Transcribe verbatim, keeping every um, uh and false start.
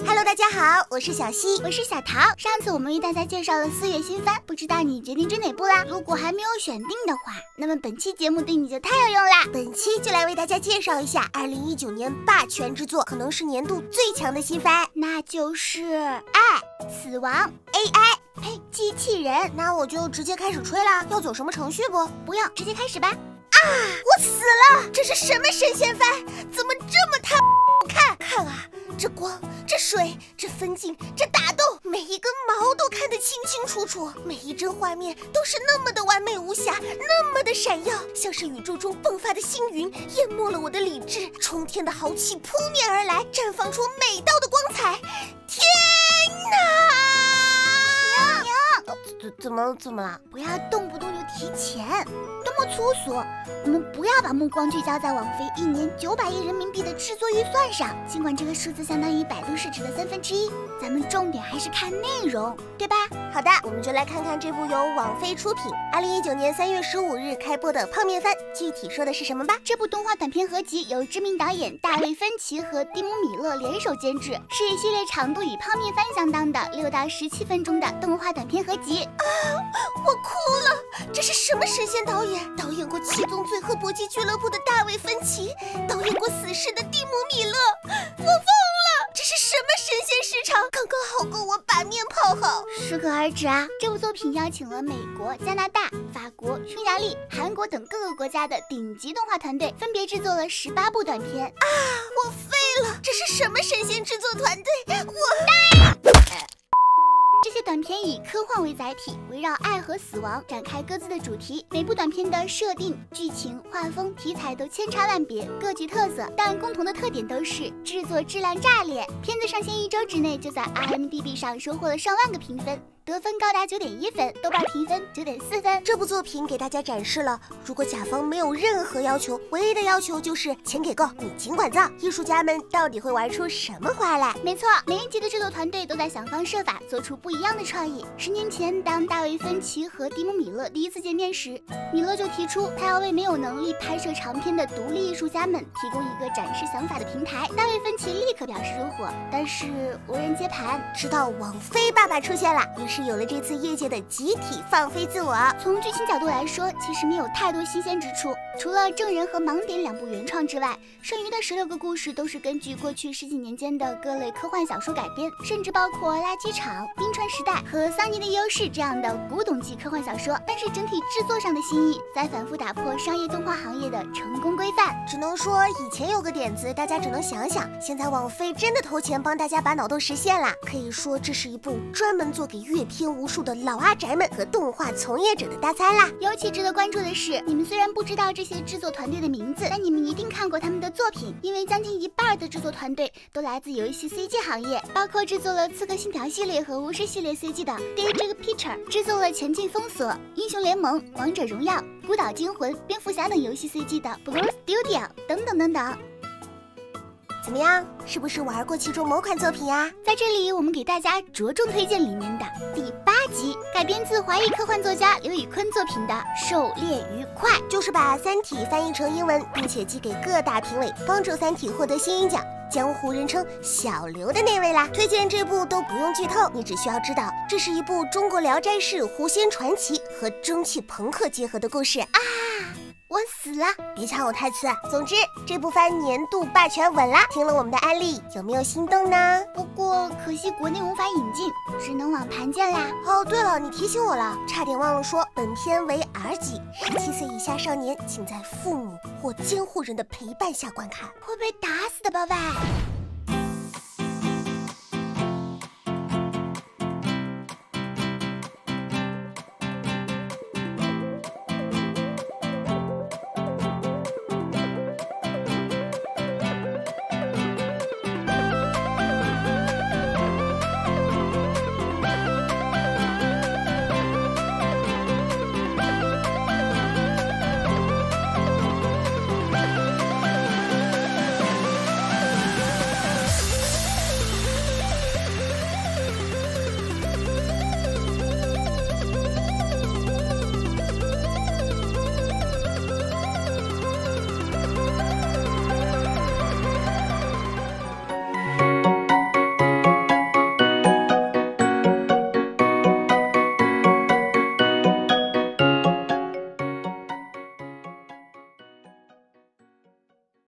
Hello， 大家好，我是小西， 我是小桃。上次我们为大家介绍了四月新番，不知道你决定追哪部啦？如果还没有选定的话，那么本期节目对你就太有用啦！ 本期就来为大家介绍一下二零一九年霸权之作，可能是年度最强的新番， 那就是《爱死亡 A I》。呸，机器人。 那我就直接开始吹啦，要走什么程序不？ 不用，直接开始吧。 啊！我死了！这是什么神仙番？怎么这么他看看啊！这光，这水，这分镜，这打斗，每一根毛都看得清清楚楚，每一帧画面都是那么的完美无瑕，那么的闪耀，像是宇宙中迸发的星云，淹没了我的理智。冲天的豪气扑面而来，绽放出美到的光彩。天哪！怎怎么怎么了？ 不要动不动就提钱，多么粗俗！我们不要把目光聚焦在网飞一年九百亿人民币的制作预算上，尽管这个数字相当于百度市值的三分之一，咱们重点还是看内容，对吧？ 好的，我们就来看看这部由网飞出品，二零一九年三月十五日开播的泡面番，具体说的是什么吧？ 这部动画短片合集由知名导演大卫芬奇和蒂姆米勒联手监制，是一系列长度与泡面番相当的六到十七分钟的动画短片合集。 啊！我哭了！这是什么神仙导演？导演过《七宗罪》和《搏击俱乐部》的大卫芬奇，导演过《死侍》的蒂姆米勒，我疯了！这是什么神仙时长？刚刚好够我把面泡好。 适可而止啊！这部作品邀请了美国、加拿大、法国、匈牙利、韩国等各个国家的顶级动画团队，分别制作了十八部短片。 啊！我废了！这是什么神仙制作团队？我。 这些短片以科幻为载体，围绕爱和死亡展开各自的主题。每部短片的设定、剧情、画风、题材都千差万别，各具特色，但共同的特点都是制作质量炸裂。片子上线一周之内，就在 I M D B 上收获了上万个评分，得分高达九点一分，豆瓣评分九点四分。 这部作品给大家展示了，如果甲方没有任何要求，唯一的要求就是钱给够，你尽管造，艺术家们到底会玩出什么花来？ 没错，每一集的制作团队都在想方设法做出不一样的创意。十年前，当大卫芬奇和蒂姆米勒第一次见面时，米勒就提出他要为没有能力拍摄长片的独立艺术家们提供一个展示想法的平台。大卫芬奇立刻表示如火，但是无人接盘， 直到网飞爸爸出现了，于是有了这次业界的集体放飞自我。 从剧情角度来说，其实没有太多新鲜之处，除了《证人》和《盲点》两部原创之外，剩余的十六个故事都是根据过去十几年间的各类科幻小说改编，甚至包括《垃圾场》《冰川时代》和《桑尼的优势》这样的古董级科幻小说。但是整体制作上的新意，在反复打破商业动画行业的成功规范。 只能说以前有个点子，大家只能想想，现在网飞真的投钱帮大家把脑洞实现了。可以说这是一部专门做给阅片无数的老阿宅们和动画从业者的大餐啦。 尤其值得关注的是，你们虽然不知道这些制作团队的名字，但你们一定看过他们的作品，因为将近一半的制作团队都来自游戏 C G 行业，包括制作了《刺客信条》系列和巫师系列 C G 的 Daedric Picture， 制作了《前进封锁》、《英雄联盟》、《王者荣耀》、《孤岛惊魂》、《蝙蝠侠》等游戏 C G 的 Blue Studio 等等等等。 怎么样，是不是玩过其中某款作品呀？ 在这里，我们给大家着重推荐里面的第八集，改编自华裔科幻作家刘宇昆作品的《狩猎愉快》， 就是把《三体》翻译成英文，并且寄给各大评委，帮助《三体》获得新鹰奖。江湖人称小刘的那位啦。推荐这部都不用剧透，你只需要知道，这是一部中国聊斋式狐仙传奇和蒸汽朋克结合的故事啊。 我死了， 别抢我台词。总之，这部番年度霸权稳啦。听了我们的安利，有没有心动呢？ 不过可惜国内无法引进，只能网盘见啦。 哦，对了，你提醒我了，差点忘了说，本片为 R 级，十七岁以下少年请在父母或监护人的陪伴下观看。 会被打死的，宝贝。